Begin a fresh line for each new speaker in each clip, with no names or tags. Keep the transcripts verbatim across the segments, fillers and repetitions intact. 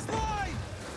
this line!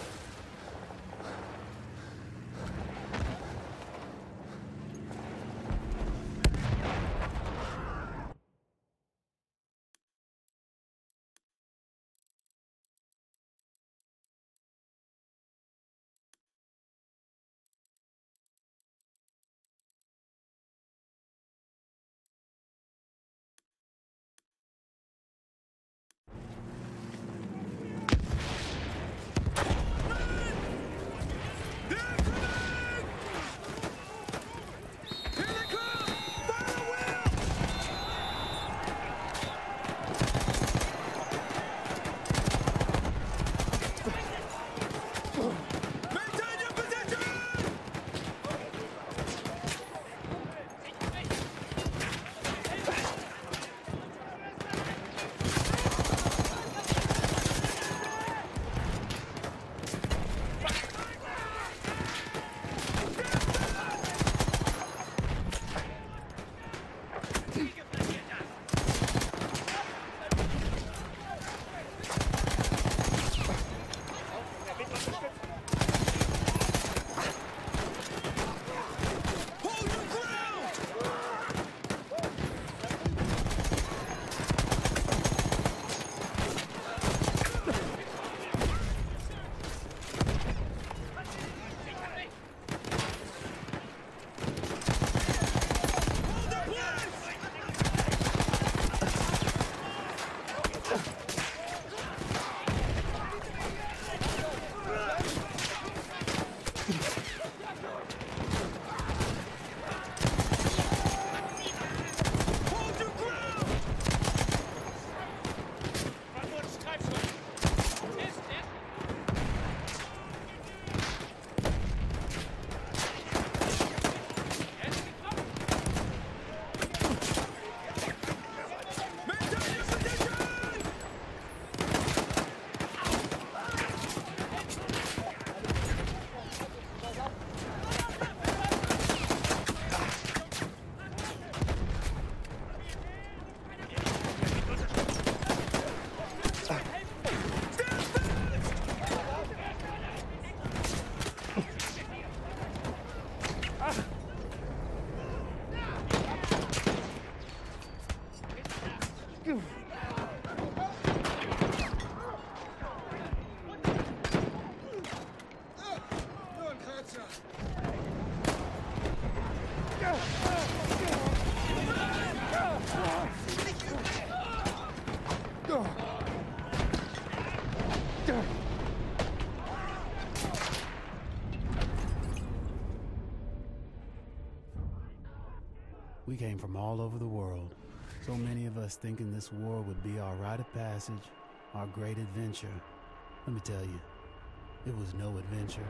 We came from all over the world. So many of us thinking this war would be our rite of passage, our great adventure. Let me tell you, it was no adventure.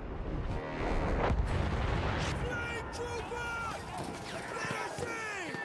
Flame trooper! Let us in!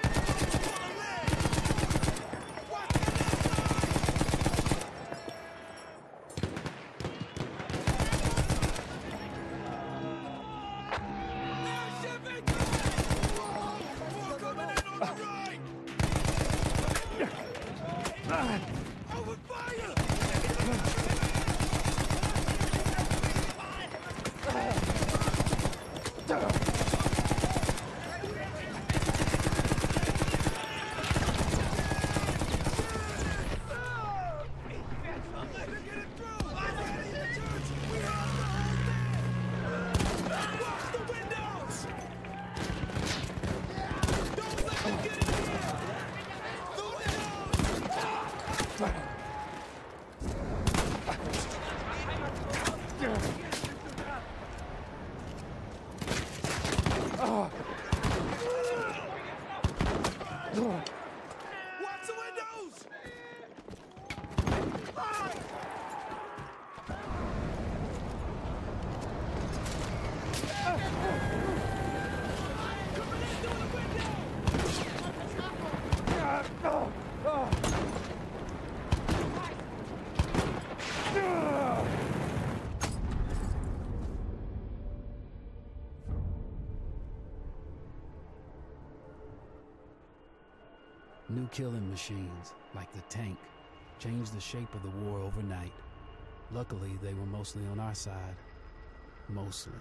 Watch the windows!
New killing machines, like the tank, changed the shape of the war overnight. Luckily, they were mostly on our side. Mostly.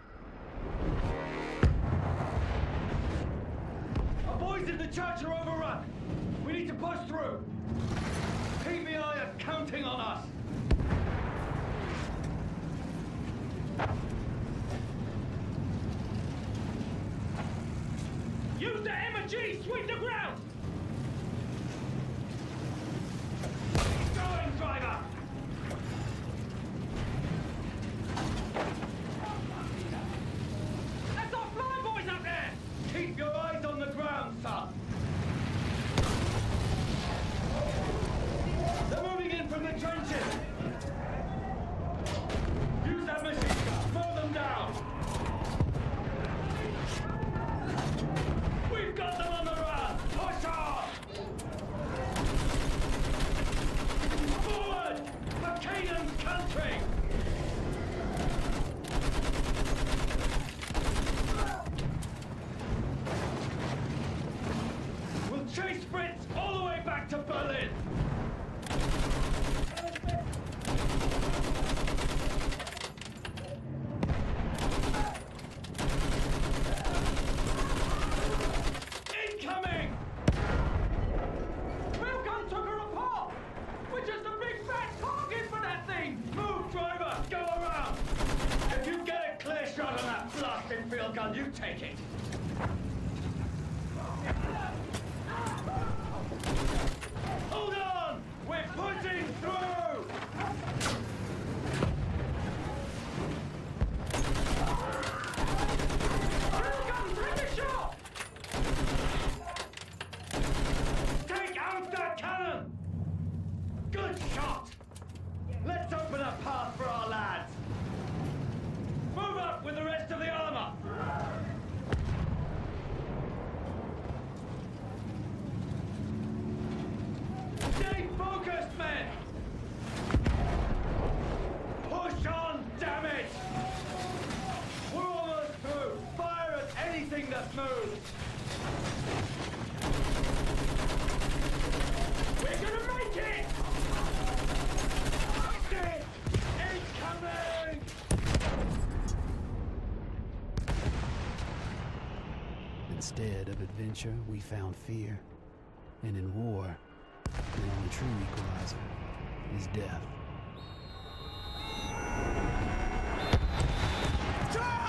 Our boys in the church are overrun. We need to push through. P B I are counting on us. Use the M G, sweep the ground! Keep going, driver! That's our flyboys up there! Keep your eyes on the ground, son! They're moving in from the trenches! Use that machine gun, mow them down! We've got them on the run! Push on! Forward! For Canaan's country! We'll chase Fritz all the way back to Berlin! Incoming! Railgun took her apart! We're just a big fat target for that thing! Move, driver! Go around! If you get a clear shot on that blasted field gun, you take it! Hold on! We're pushing through! Railgun, take a shot! Take out that cannon! Good shot! Let's open a path for our lads! Move up with the rest of the armor! Stay focused, men! Push on, damn it! We're almost through! Fire at anything that moves! We're gonna make it! Shit! Incoming!
Instead of adventure, we found fear. And in war, the only true equalizer is death.
Charge!